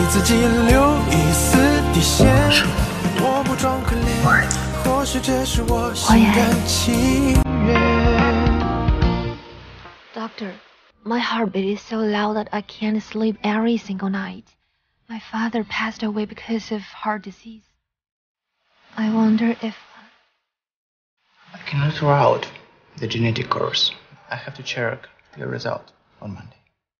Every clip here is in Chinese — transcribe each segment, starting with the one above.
自己留一丝底线。我不装可怜，或许这是我心甘情愿。 Doctor, my heartbeat is so loud that I can't sleep every single night. My father passed away because of heart disease. I wonder if... I cannot rule out the genetic cause. I have to check the result on Monday.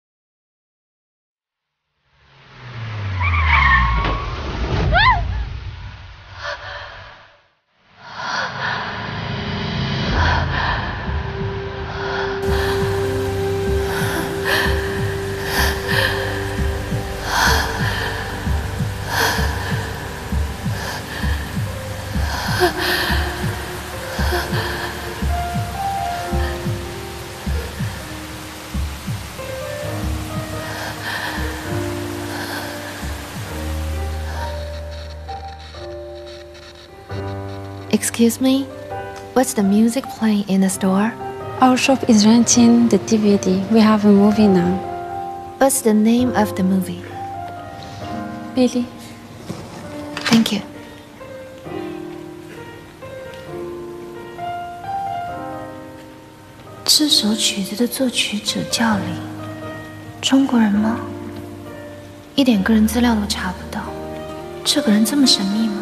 Excuse me? What's the music playing in the store? Our shop is renting the DVD. We have a movie now. What's the name of the movie? Billy. Thank you. 这首曲子的作曲者叫李，中国人吗？一点个人资料都查不到，这个人这么神秘吗？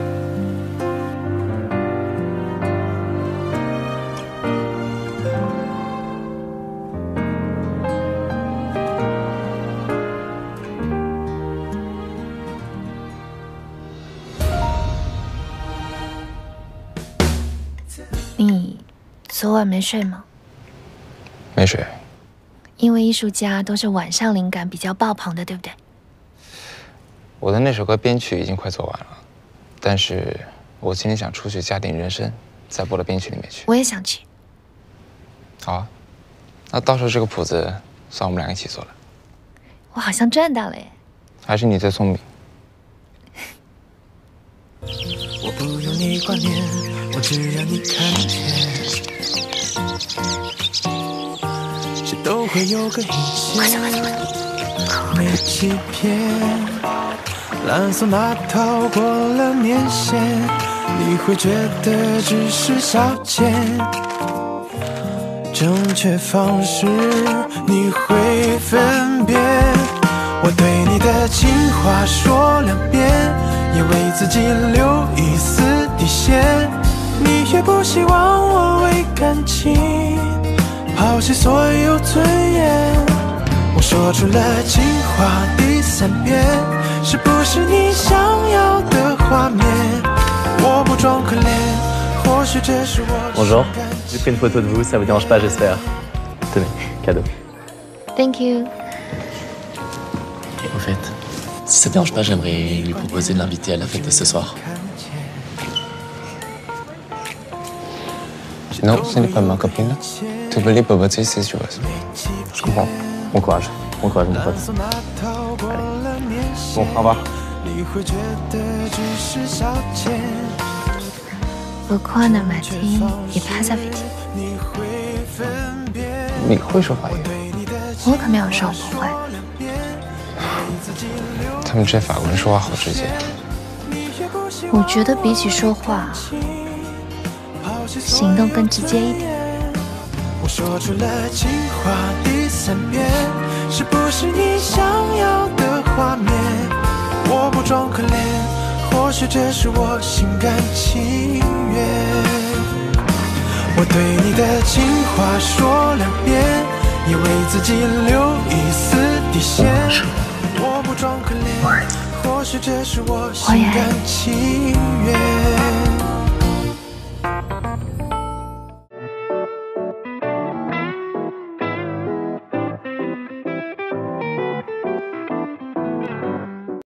你昨晚没睡吗？ 没睡。 因为艺术家都是晚上灵感比较爆棚的，对不对？ 我的那首歌编曲已经快做完了，但是我今天想出去加点人声，再播到编曲里面去。 我也想去。 好啊，那到时候这个谱子算我们俩一起做了。 我好像赚到了耶！ 还是你最聪明。 我不用你挂念，我只要你看见。谁都会有个阴险，没欺骗。蓝色那套过了年限，你会觉得只是消遣。正确方式你会分辨。我对你的情话说2遍，也为自己留一丝底线。你也不希望我为感情抛弃所有尊严。我说出了情话第3遍，是不是你想要的画面？我不装可怜，或许这是我。 Bonjour, j'ai pris une photo de vous, ça vous dérange pas, j'espère. Tenez, cadeau. Thank you. Au fait, si ça te dérange pas, j'aimerais lui proposer de l'inviter à la fête de ce soir. Non, ce n'est pas ma copine. Tu veux les papoter si tu veux. Je comprends. Bon courage, mon pote. Allez. Bon, au revoir. Buona mattina e passaviti。 你会说法语？ 我可没有说不会。 他们这些法国人说话好直接。 我觉得比起说话，行动更直接一点。 我说出了情话第3遍，是不是你想要的画面？我不装可怜，或许这是我心甘情愿。我对你的情话说2遍，也为自己留一丝底线。我不装可怜，或许这是我心甘情愿。